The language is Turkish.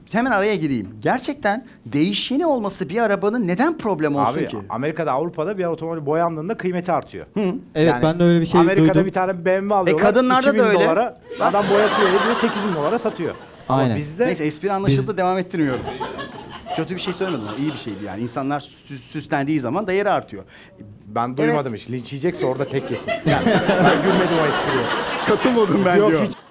hemen araya gireyim. Gerçekten değişeni olması bir arabanın neden problem olsun Abi ki? Amerika'da, Avrupa'da bir otomobil boyandığında kıymeti artıyor. Evet, Yani ben de öyle bir şey Amerika'da duydum. bir tane BMW alıyorlar. kadınlarda da 2000 öyle. dolara adam boyatıyor, ediyor, 8.000 dolara satıyor. Ama Aynen. bizde Neyse espri anlaşıldı, devam ettirmiyorum. Kötü bir şey söylemedim ama iyi bir şeydi yani. İnsanlar süslendiği zaman değeri artıyor. ben duymadım hiç. Linç yiyecekse orada tek yesin. Yani ben gülmedim o espriye. Katılmadım ben Yok diyor. hiç.